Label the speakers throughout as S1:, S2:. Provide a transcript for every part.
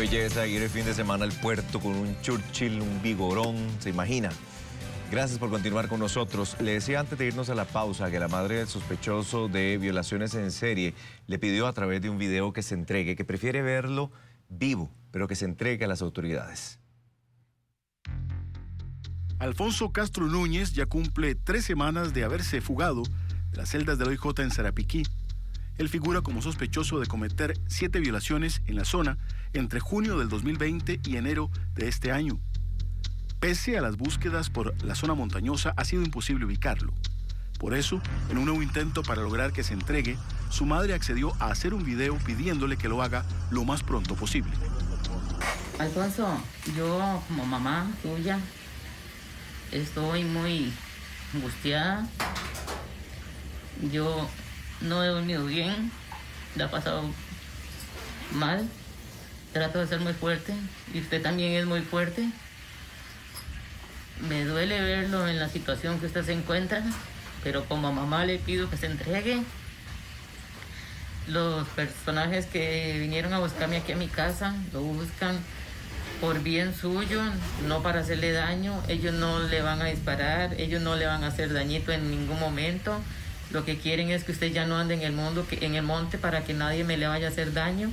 S1: belleza ir el fin de semana al puerto con un Churchill, un Vigorón, ¿se imagina? Gracias por continuar con nosotros. Le decía antes de irnos a la pausa que la madre del sospechoso de violaciones en serie le pidió a través de un video que se entregue, que prefiere verlo vivo, pero que se entregue a las autoridades.
S2: Alfonso Castro Núñez ya cumple 3 semanas de haberse fugado de las celdas del OIJ en Sarapiquí. Él figura como sospechoso de cometer 7 violaciones en la zona entre junio del 2020 y enero de este año. Pese a las búsquedas por la zona montañosa, ha sido imposible ubicarlo. Por eso, en un nuevo intento para lograr que se entregue, su madre accedió a hacer un video pidiéndole que lo haga lo más pronto posible.
S3: Alfonso, yo como mamá tuya estoy muy angustiada. Yo no he dormido bien, la he pasado mal. Trato de ser muy fuerte y usted también es muy fuerte. Me duele verlo en la situación que usted se encuentra, pero como mamá le pido que se entregue. Los personajes que vinieron a buscarme aquí a mi casa lo buscan por bien suyo, no para hacerle daño. Ellos no le van a disparar, ellos no le van a hacer dañito en ningún momento. Lo que quieren es que usted ya no ande en el monte para que nadie me le vaya a hacer daño.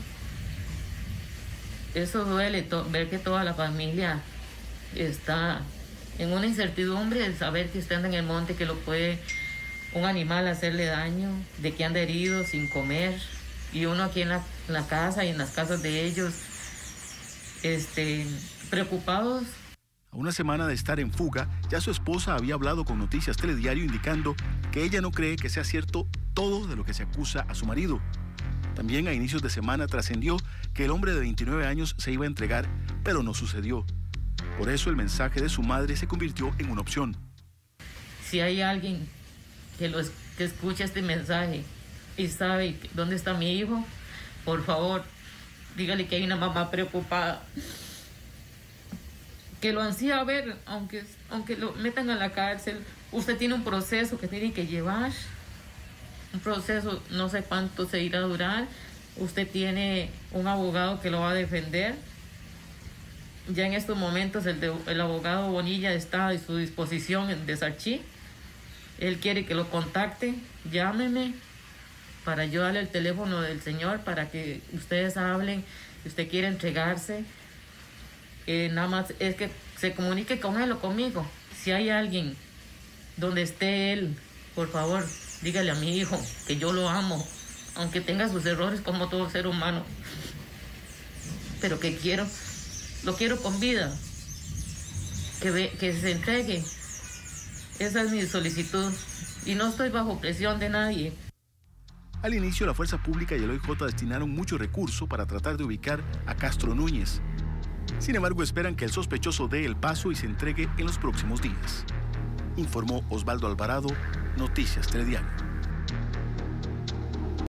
S3: Eso duele, ver que toda la familia está en una incertidumbre de saber que usted anda en el monte, que lo puede un animal hacerle daño, de que anda herido, sin comer, y uno aquí en la casa y en las casas de ellos, preocupados.
S2: A una semana de estar en fuga, ya su esposa había hablado con Noticias Telediario indicando que ella no cree que sea cierto todo de lo que se acusa a su marido. También a inicios de semana trascendió que el hombre de 29 años se iba a entregar, pero no sucedió. Por eso el mensaje de su madre se convirtió en una opción.
S3: Si hay alguien que escucha este mensaje y sabe dónde está mi hijo, por favor, dígale que hay una mamá preocupada, que lo ansía ver, aunque lo metan a la cárcel. Usted tiene un proceso que tiene que llevar, un proceso no sé cuánto se irá a durar. Usted tiene un abogado que lo va a defender. Ya en estos momentos el abogado Bonilla está a su disposición de Sarchí. Él quiere que lo contacte, llámeme para yo darle el teléfono del señor para que ustedes hablen, si usted quiere entregarse. Nada más es que se comunique con él o conmigo. Si hay alguien donde esté él, por favor, dígale a mi hijo que yo lo amo, aunque tenga sus errores como todo ser humano, pero que lo quiero con vida, que se entregue. Esa es mi solicitud y no estoy bajo presión de nadie.
S2: Al inicio, la Fuerza Pública y el OIJ destinaron mucho recurso para tratar de ubicar a Castro Núñez. Sin embargo, esperan que el sospechoso dé el paso y se entregue en los próximos días. Informó Osvaldo Alvarado, Noticias Telediario.